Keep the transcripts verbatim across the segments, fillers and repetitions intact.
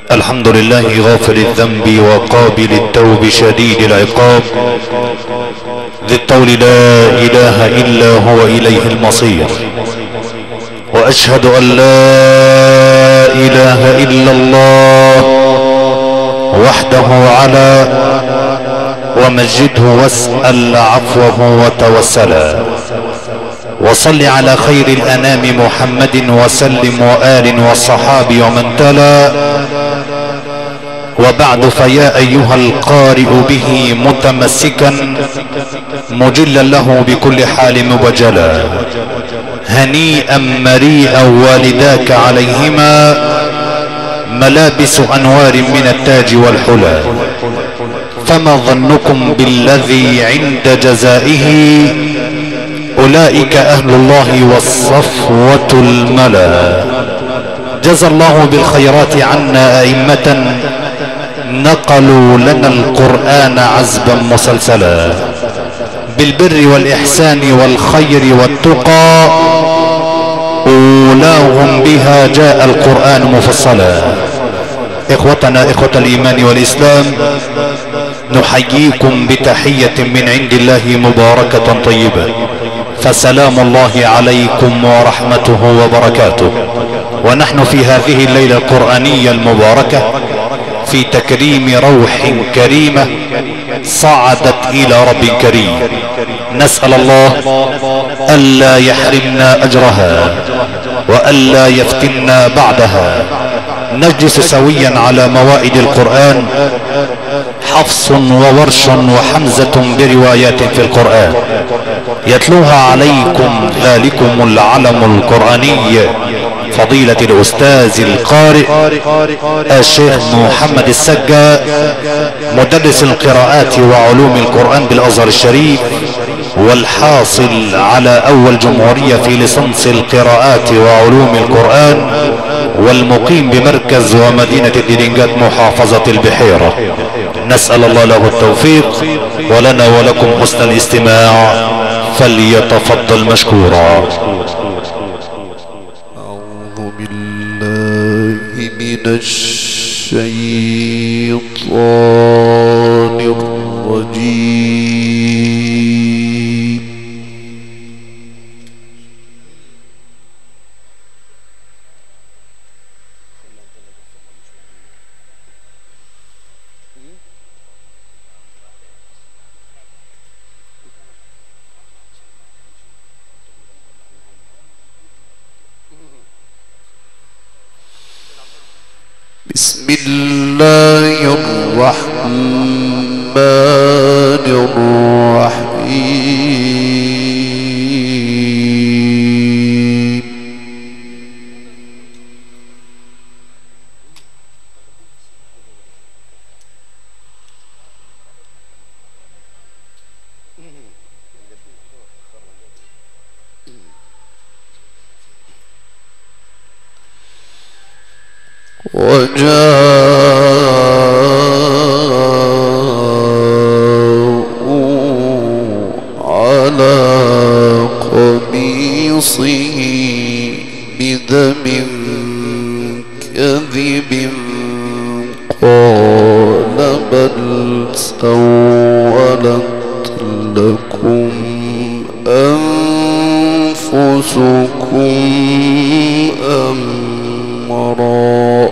الحمد لله غافر الذنب وقابل التوب شديد العقاب ذي الطول لا اله الا هو اليه المصير، واشهد ان لا اله الا الله وحده على ومجده واسأل عفوه وتوسلا، وصل على خير الانام محمد وسلم وآل والصحاب ومن تلا، وبعد فيا ايها القارئ به متمسكا مجلا له بكل حال مبجلا، هنيئا مريئا والداك عليهما ملابس انوار من التاج والحلى، فما ظنكم بالذي عند جزائه اولئك اهل الله والصفوة الملا. جزى الله بالخيرات عنا ائمة نقلوا لنا القرآن عزبا مسلسلا، بالبر والاحسان والخير والتقى اولاهم بها جاء القرآن مفصلا. اخوتنا اخوة الايمان والاسلام، نحييكم بتحية من عند الله مباركة طيبة، فسلام الله عليكم ورحمته وبركاته. ونحن في هذه الليلة القرآنية المباركة في تكريم روح كريمة صعدت الى رب كريم، نسأل الله الا يحرمنا اجرها والا يفتنا بعدها. نجلس سويا على موائد القرآن، حفص وورش وحمزة بروايات في القرآن، يتلوها عليكم ذلكم العلم القرآني فضيلة الأستاذ القارئ الشيخ محمد السجا، مدرس القراءات وعلوم القرآن بالأزهر الشريف، والحاصل على أول جمهورية في ليسانس القراءات وعلوم القرآن، والمقيم بمركز ومدينة الدرنجات محافظة البحيرة. نسأل الله له التوفيق ولنا ولكم حسن الاستماع، فليتفضل مشكورا. أعوذ بالله من الشيطان الرجيم. بسم الله الرحمن الرحيم. وجاءوا على قميصه بدم كذب قال بل سولت لكم أنفسكم أمرا.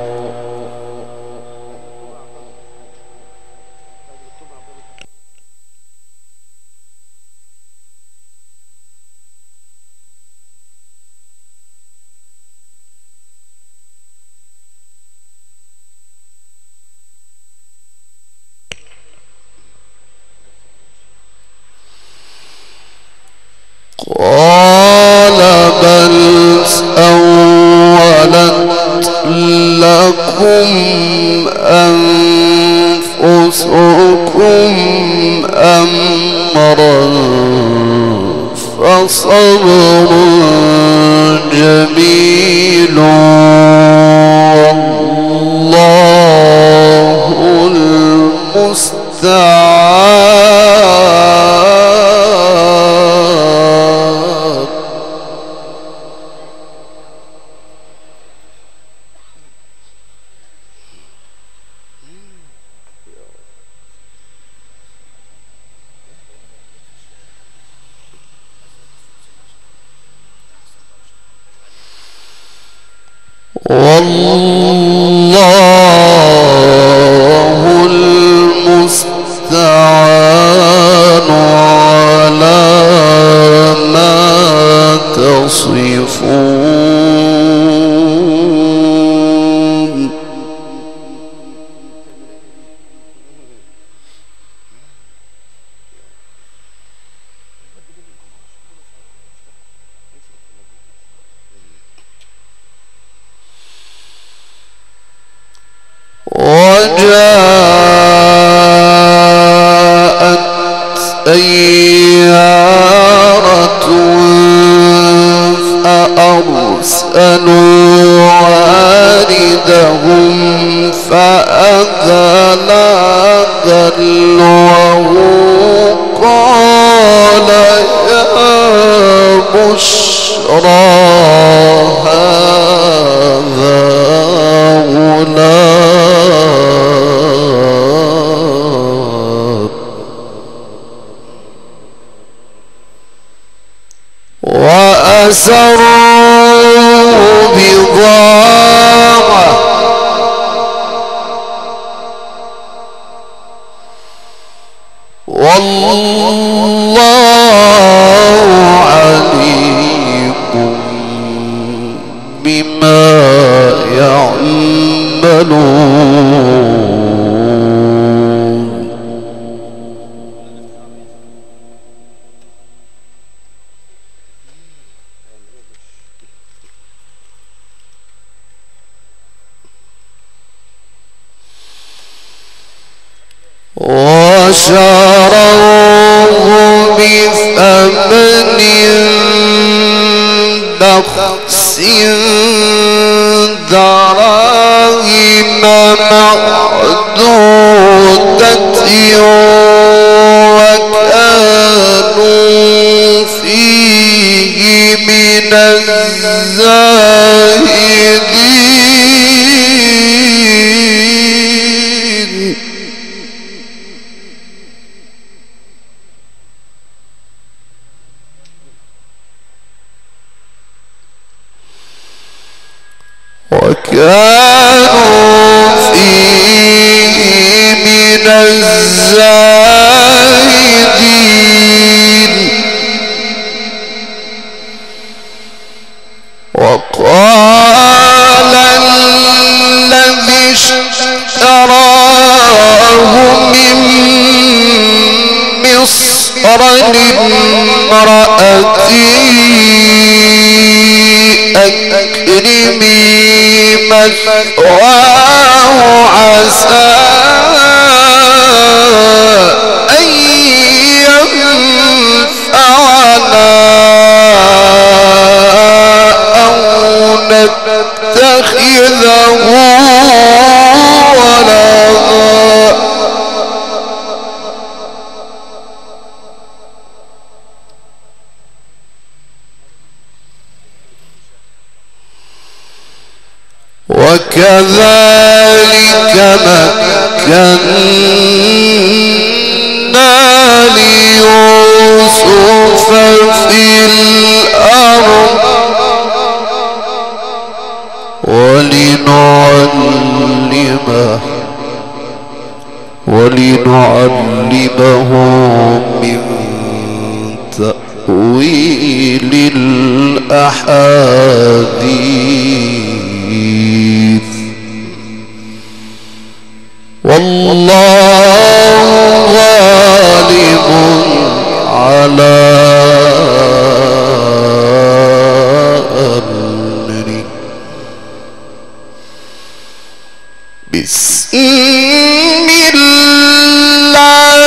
قال بل سولت لكم أنفسكم أمرا فصبر جميل والله المستعان. والله المستعان على ما تصفون. وجاءت سيارة فأرسلوا واردهم فأدلى دلوه قال يا بشرى هذا غلام وأسروا بضاعة والله عليم بما يعملون. وشروه بثمن بخس دراهم معدودة وكانوا فيه من الزاهدين. وكانوا فيه من الزاهدين. وقال الذي اشتراه من مصر لامرأته أكرمي مثواه عسى أن ينفعنا أو نتخذه ولدا. وكذلك مكنا ليوسف في الأرض ولنعلمه ولنعلمه من تأويل الأحاديث. والله غالب على أمره. بسم الله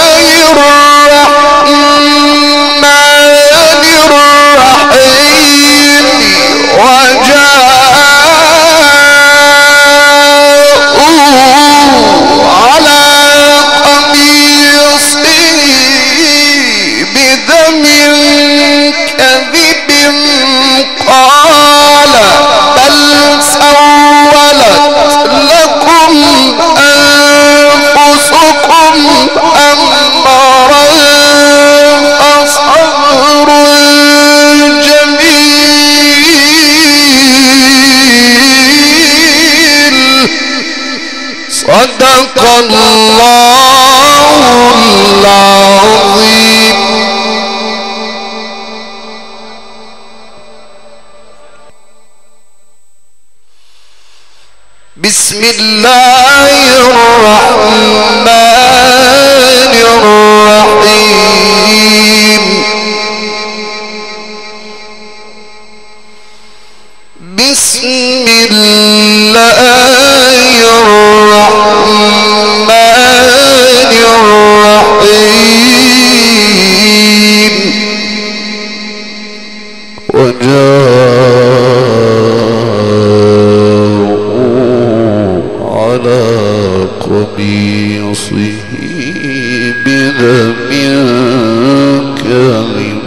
الرحمن الرحيم. وجاءوا على قميصه بدم كذب قال بل سولت لكم أنفسكم صدق الله العظيم. بسم الله الرحمن الرحيم. بسم الله الرحمن الرحيم. وجاءوا على قميصه بدم كذب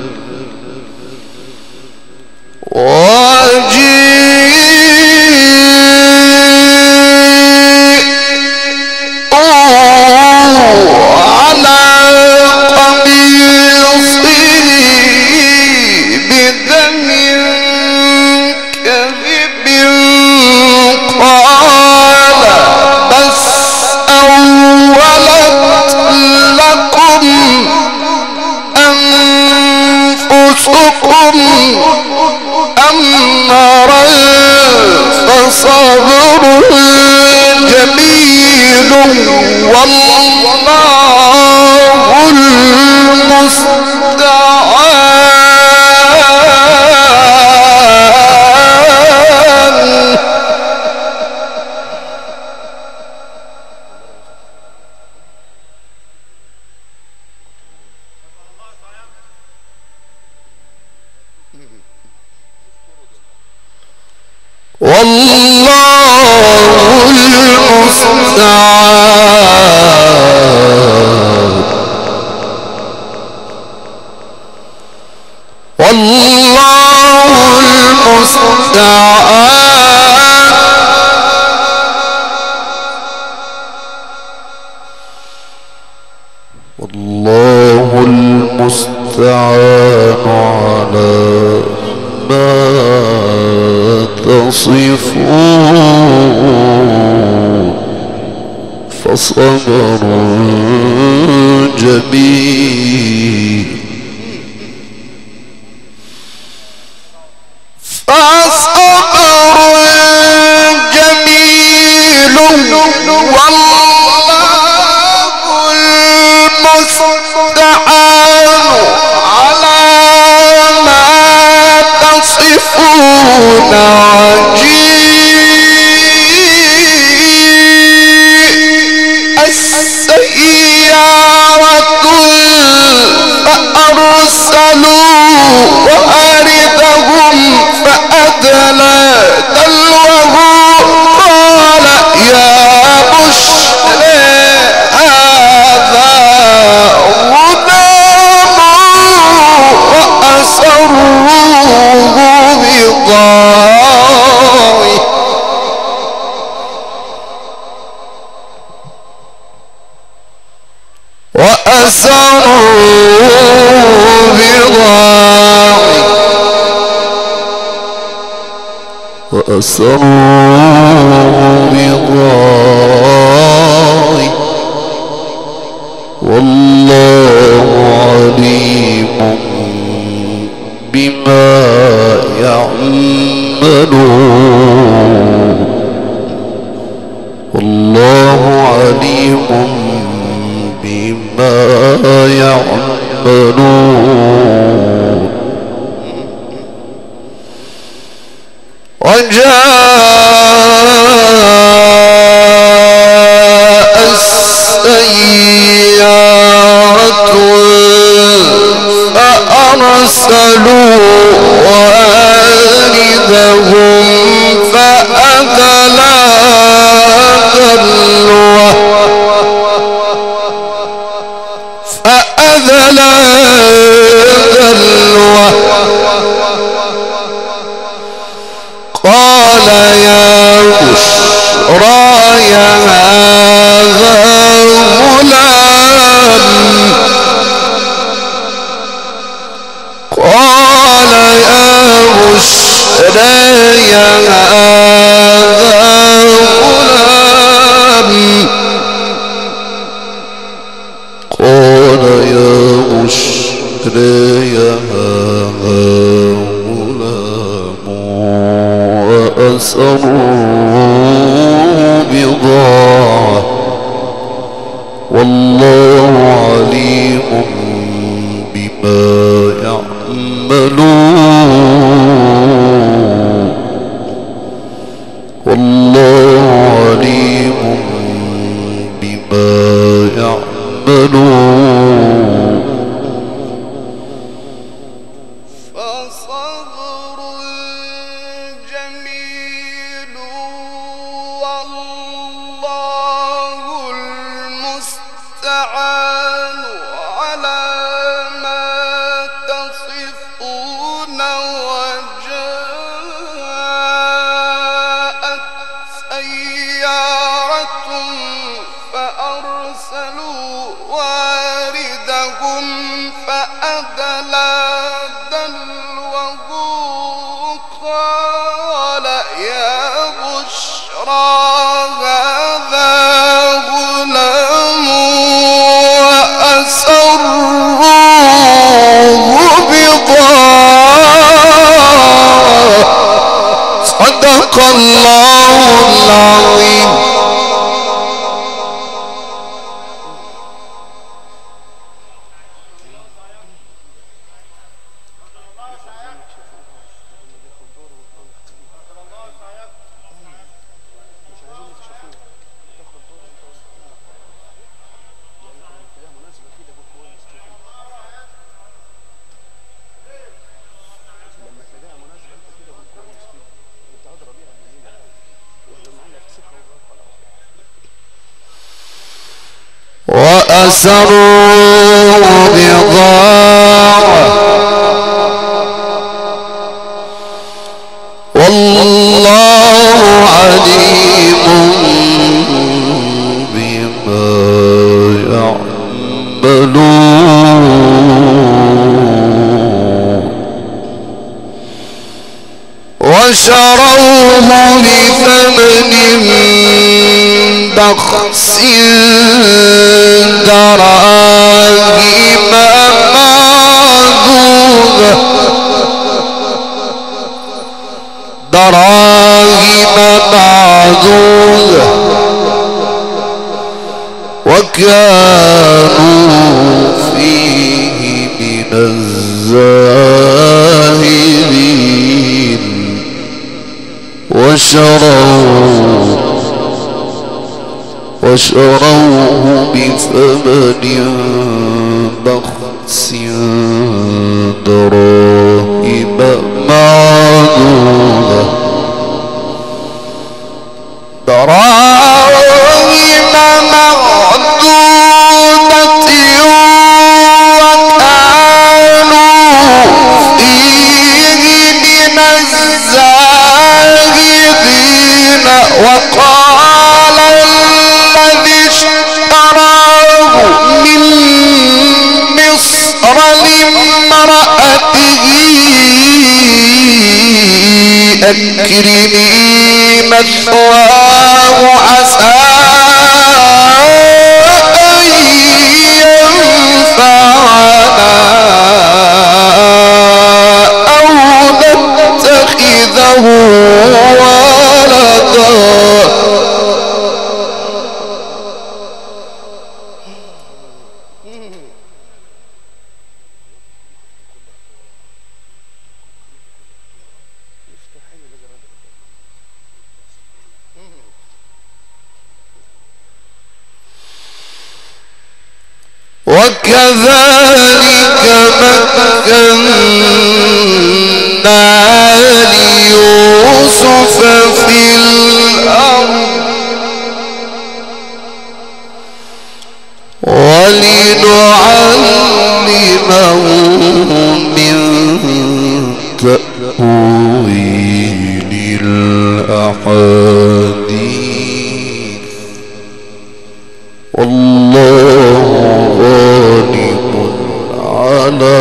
أمرا فصبر جميل والله المستعان. والله المستعان. والله المستعان. والله المستعان على ما تصفون فصبر جميل فصبر جميل والله المستعان على ما تصفون عجيب السيارة فأرسلوا وأردهم فأدلى دلوه قال يا بشرى هذا غلام وأسروه بضاعي وأسروه بضاعي وأسروه بضاعي والله عليم بما يعملون. والله عليم بما يعملون. وجاء سيارة فأرسلوا واردهم فأدلى دلوه قال يا بشرى هذا غلام وأسروه بضاعة صدق الله العظيم. وأسروا بضاعة والله عليم بما يعملون. وشروه بثمن بخس دراهم معدودة دراهم معدودة وكانوا فيه من الزاهدين. وشروه وشروه بثمن بخس دراهم معدودة دراهم معدودة وكانوا فيه من الزاهدين. وقال الذي اشتراه من مصر لامرأته أكرمي مثواه عسى أن ينفعنا أو نتخذه ولدا. وكذلك مكنا ليوسف في الأرض ولنعلمه من تأويل الأحاديث والله غالب على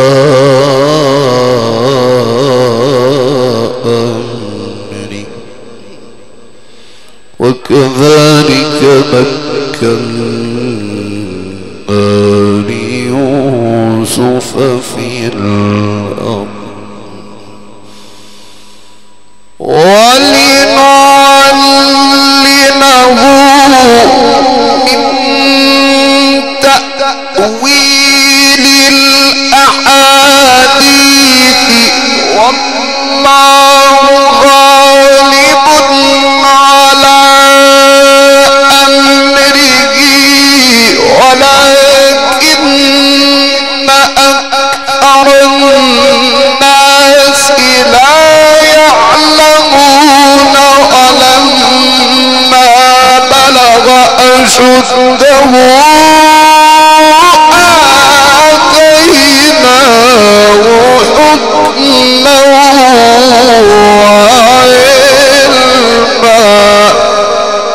أمره. وكذلك مكنا ليوسف في الأرض ولنعلمه من تأويل الأحاديث والله غالب على أمره ولكن أكثر الناس لا يعلمون. ولما بلغ أشده آتيناه حكما وعلما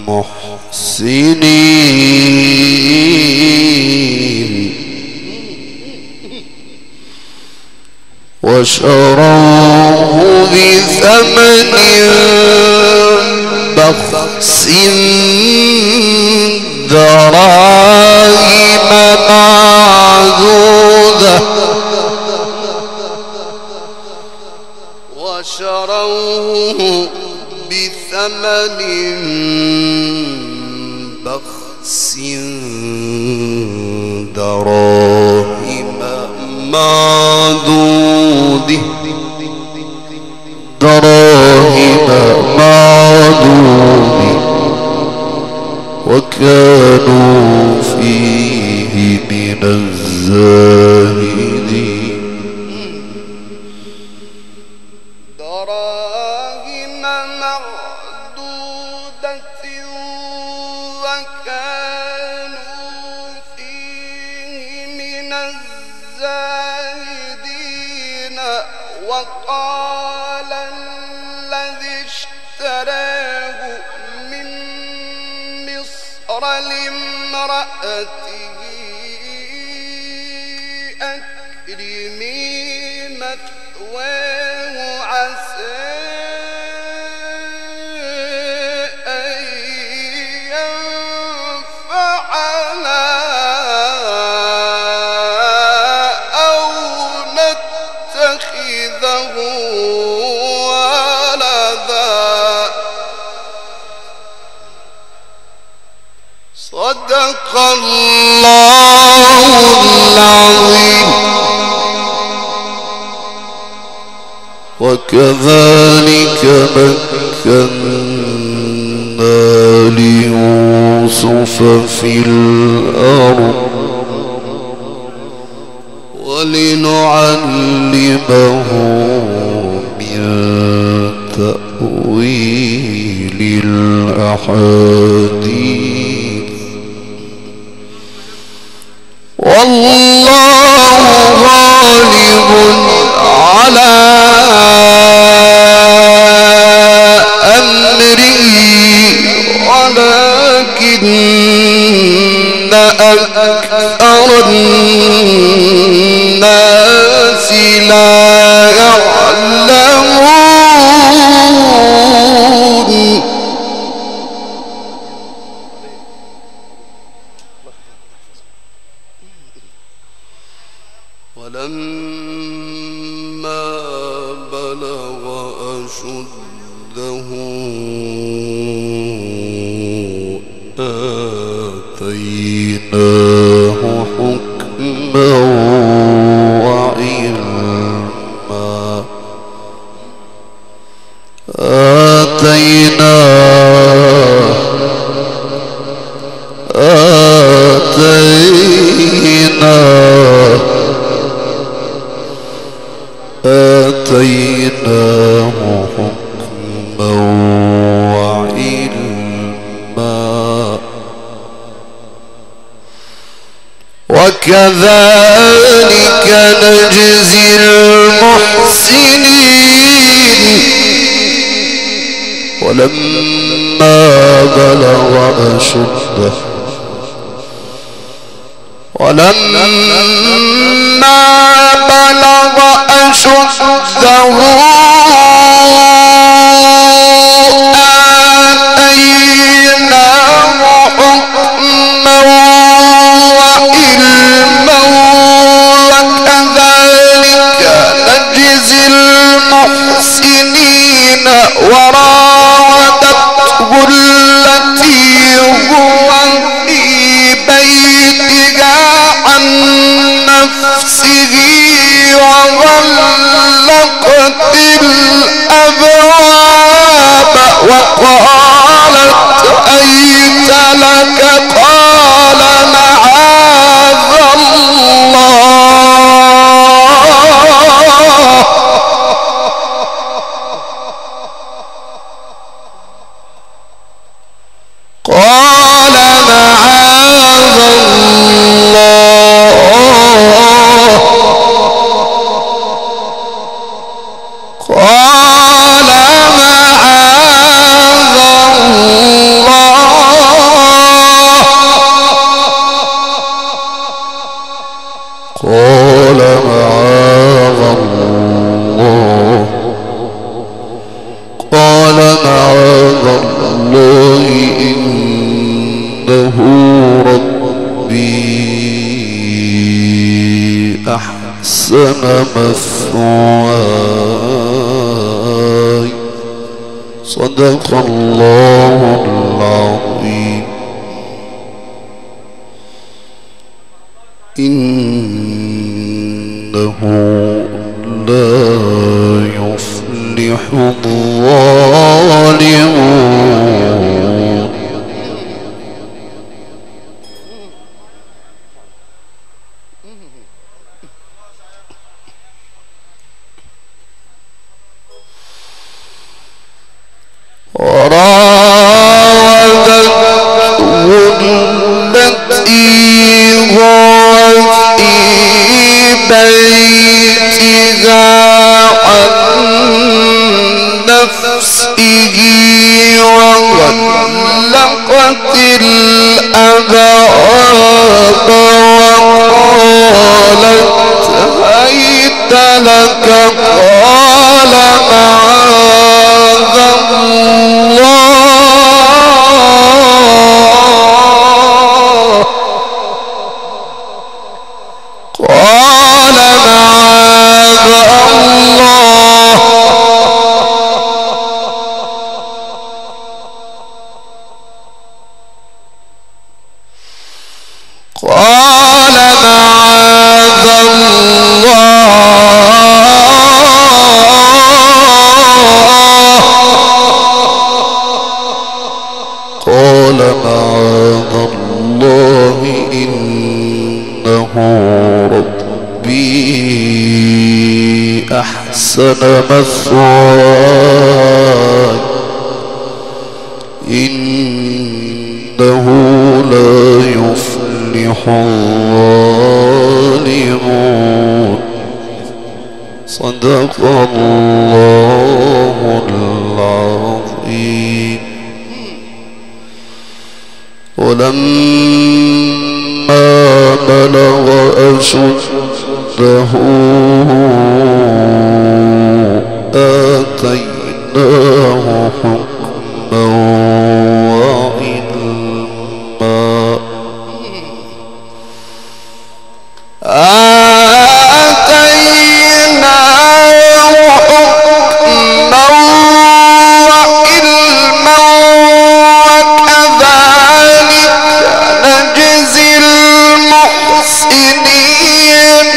المحسنين وشروه بثمن بخس دراهم معدودة وشروه بثمن بخس دراهم معدودة دراهم معدودة وكانوا فيه من الزاهدين دراهم معدودة وكانوا فيه من الزاهدين وقال الذي اشتراه من مصر لامرأته أكرمي مثواه عسى أن ينفعنا أو نتخذه ولدا صدق الله العظيم. وكذلك مكنا ليوسف في الأرض ولنعلمه من تأويل الأحاديث والله غالب على أمره ولكن أكثر الناس لا يعلمون. ولما بلغ أشده آتيناه حكما وعلما آتيناه آتيناه آتيناه حكما وعلما وكذلك نجزي المحسنين. ولما بلغ أشده ولما بلغ أشده آتيناه حكما وعلما وكذلك نجزي المحسنين. وراودته التي هو في بيتها عن نفسه وغلقت الأبواب وقالت هيت لك قال معاذ الله قال معاذ الله قال معاذ الله ربي أحسن مثواي صدق الله العظيم. إنه لا يفلح الظالمون. وراودته التي هو في بيتها عن نفسه وغلقت الأبواب وقالت هيت لك قال معاذ الله قال معاذ الله قال معاذ الله قال معاذ الله إنه ربي أحسن مثواي إنه لا يفلح الظالمون صدق الله العظيم. ولما بلغ أشده آتيناه حكما وعلما آتيناه حكما وعلما وكذلك نجزي المحسنين.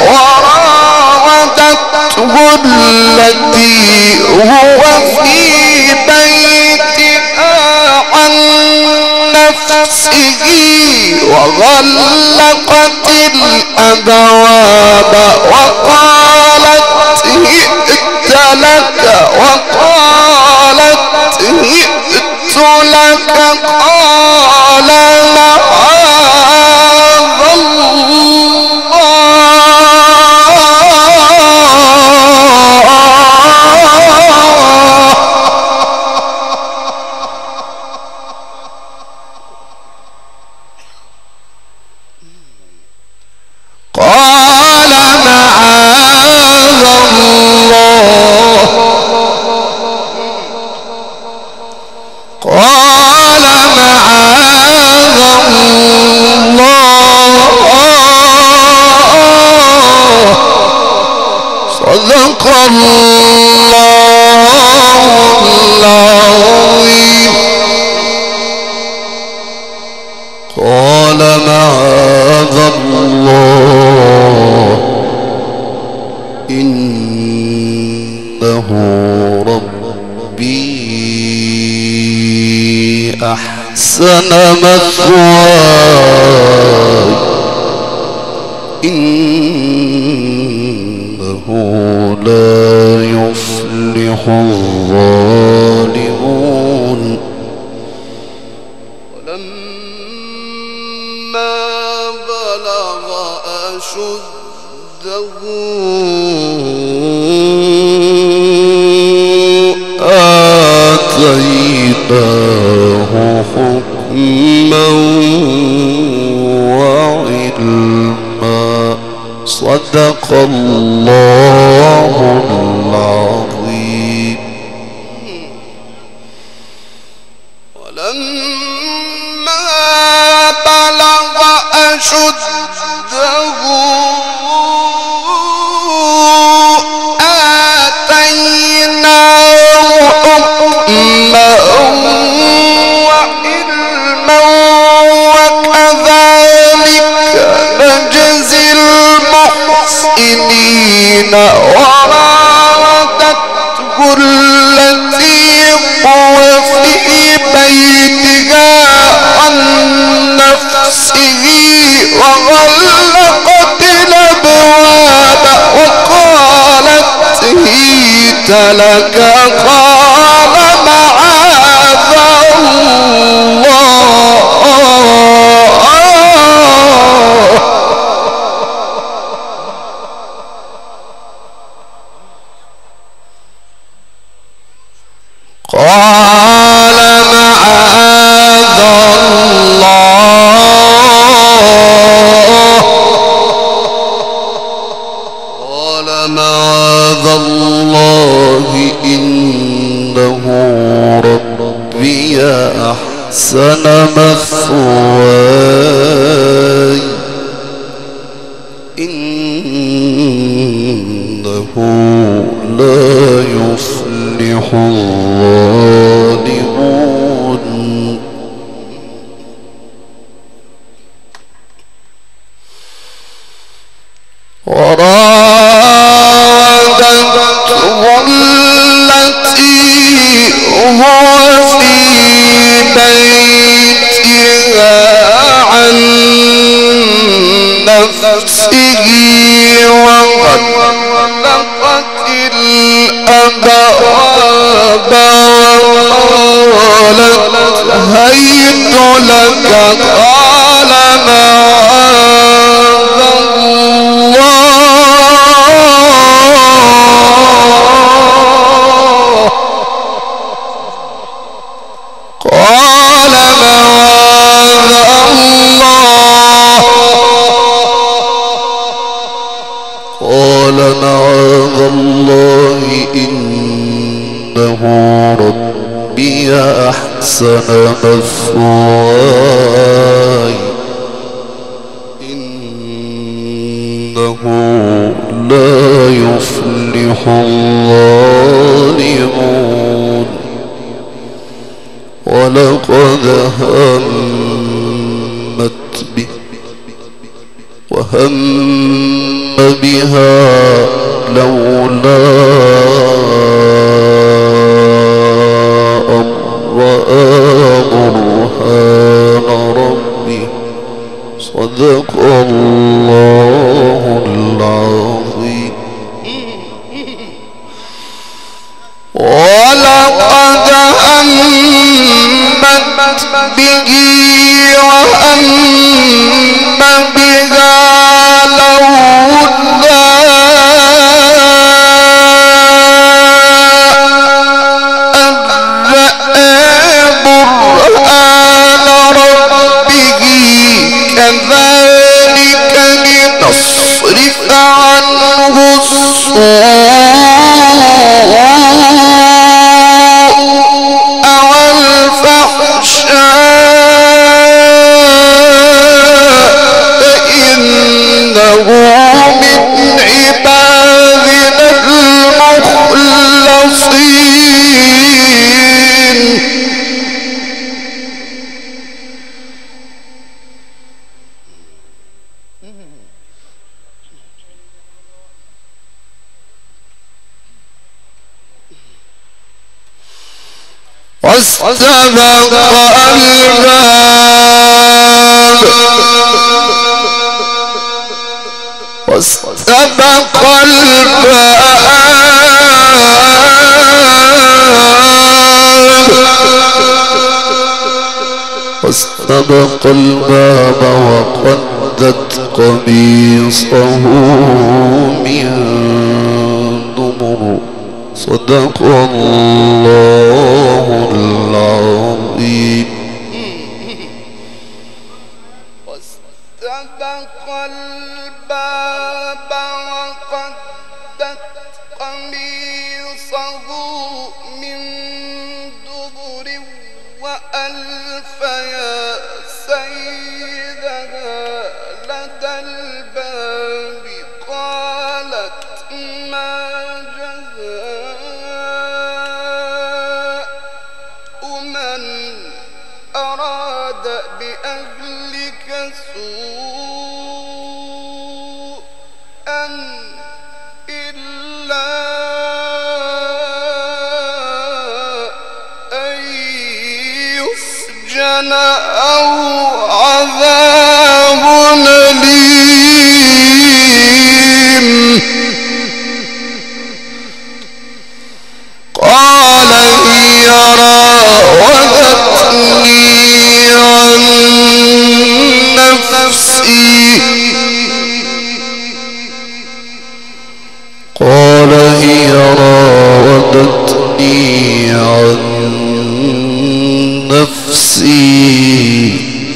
وراودته التي هو في بيتها عن نفسه وغلقت الأبواب وقالت هئت لك وقالت هئت لك قال معاذ قال معاذ الله قال معاذ الله صدق الله العظيم. قال معاذ الله إنه ربي أحسن مثواي إنه لا يفلح الظالمون. ولما بلغ أشده آتيناه حكما وعلما صدق الله العظيم. ولما نفسه وغلقت الأبواب وقالت هيت لك قال معاذ أحسن مثواي إنه لا يفلح الظالمون وراودته التي هو في بيتها عن نفسه وغلقت الأبواب وقالت هيت لك قال معاذ معاذ الله إنه ربي أحسن مثواي إنه لا يفلح الظالمون ولقد همت به وهم بها لولا أن رأى برهان ربه صدق الله العظيم ولقد همت به وهم بها واستبق الباب واستبق الباب واستبق الباب وقدت قميصه من دبر صدق الله العظيم واستبق الباب وقدت قميصه من دبر وألف يا سيدها لدى الباب قالت ما أراد بأهلك سوءا إلا أن يسجن السجن أو عذاب أليم قال هي راودتني عن نفسي قال هي راودتني عن نفسي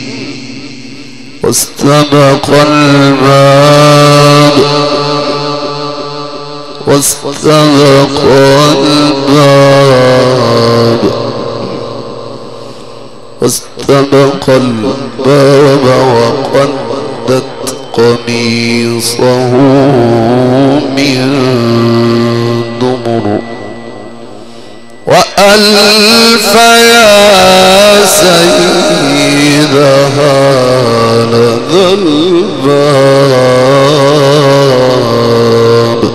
واستبق الباب واستبق الباب واستبق الباب وقدت قميصه من دبر وألف يا سيدها لدى الباب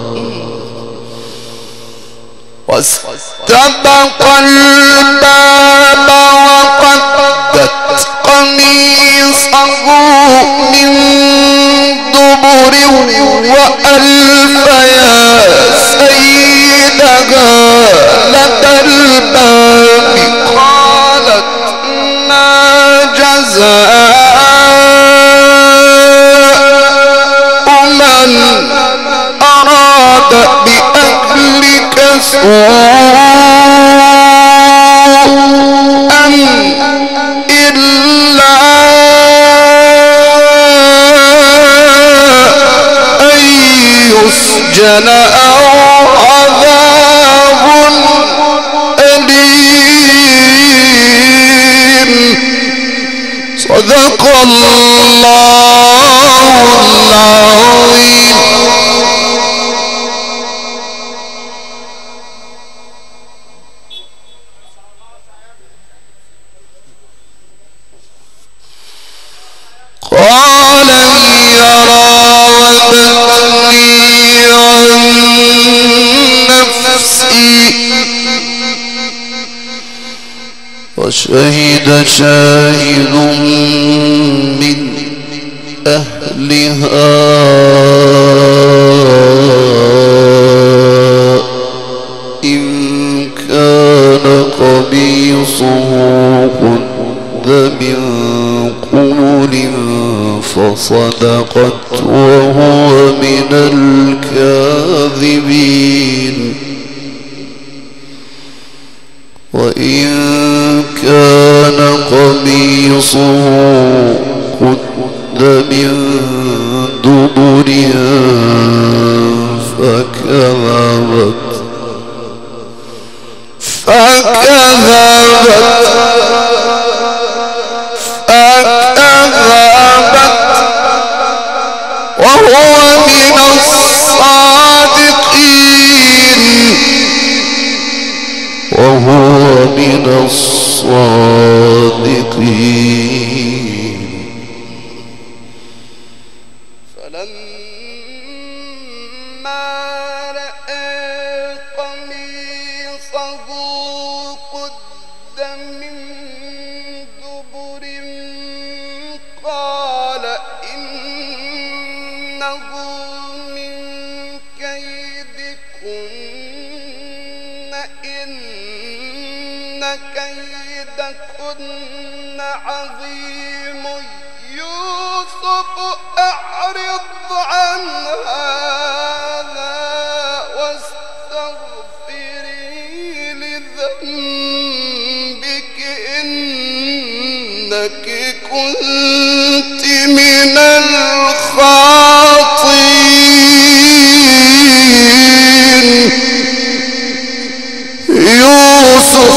واستبق الباب وقدت قميصه من دبر وألف يا سيدها لدى الباب قالت ما جزاء من أراد بأهلك سوءا إلا أن يسجن أو عذاب أليم صدق الله العظيم. قال هي راودتني عن نفسي وشهد شاهد من أهلها إن كان قميصه قد من قبل فصدقت وهو من الكاذبين وإن كان قميصه قد من دبر فكذبت فكذبت فكذبت وهو من الصادقين وهو من الصادقين فلما رأى قميصه قد من دبر قال إنه من كيدكن إن كيدكن عظيم يوسف أعرض عن هذا واستغفري لذنبك إنك كنت من الخاطئين يوسف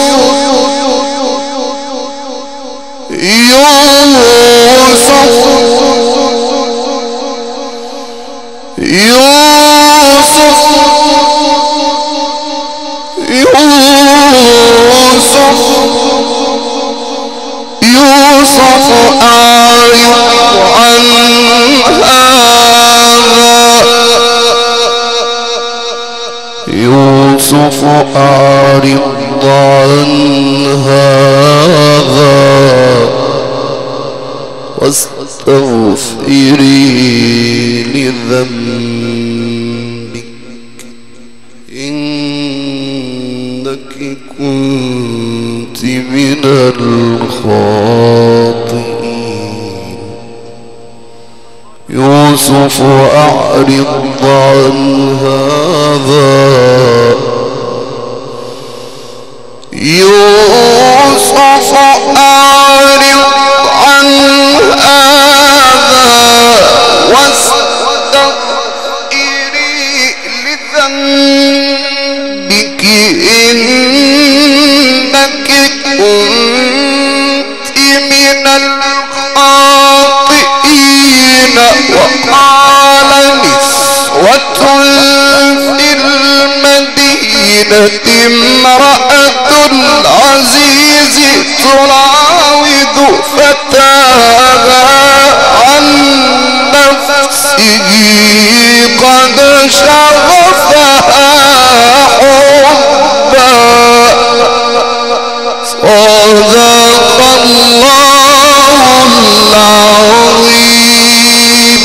يوسف يوسف يوسف يوسف أعرض عن هذا يوسف أعرض عن هذا واستغفري لذنبك إنك كنت من الخاطئين. يوسف أعرض عن هذا يوسف أعرض عن هذا واستغفري لذنبك إنك كنت من الخاطئين. وقال نسوة في المدينة امرأة العزيز تراود فتاها عن نفسه قد شغفها حبا. صدق الله العظيم.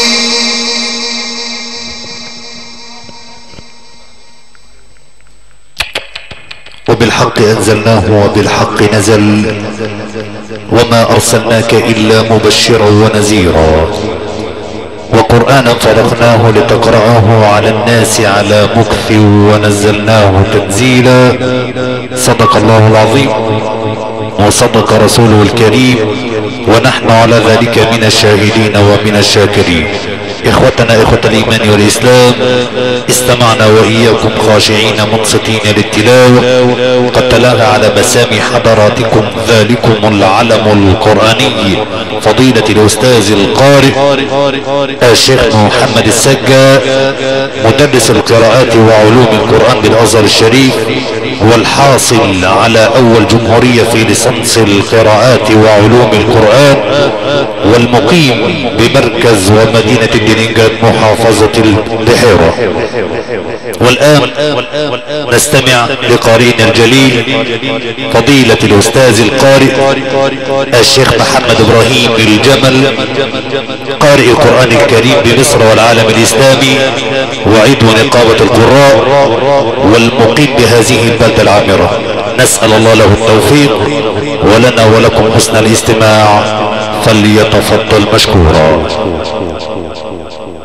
وبالحق أنزلناه وبالحق نزل وما أرسلناك إلا مبشرا ونذيرا وقرآنا فرقناه لتقرأه على الناس على مكث ونزلناه تنزيلا. صدق الله العظيم وصدق رسوله الكريم ونحن على ذلك من الشاهدين ومن الشاكرين. إخوتنا إخوة الإيمان والإسلام، استمعنا وإياكم خاشعين منصتين للتلاوة. قد تلاها على مسامع حضراتكم ذلكم العلم القرآني فضيلة الأستاذ القارئ الشيخ محمد السجا، مدرس القراءات وعلوم القرآن بالأزهر الشريف، والحاصل على أول جمهورية في ليسانس القراءات وعلوم القرآن، والمقيم بمركز ومدينة الدنينجات محافظة البحيرة. والآن نستمع لقارئنا الجليل فضيلة الأستاذ القارئ الشيخ محمد إبراهيم الجمل، قارئ القرآن الكريم بمصر والعالم الإسلامي وعضو نقابة القراء والمقيم بهذه البلدة العامرة. نسأل الله له التوفيق ولنا ولكم حسن الاستماع، فليتفضل مشكورا.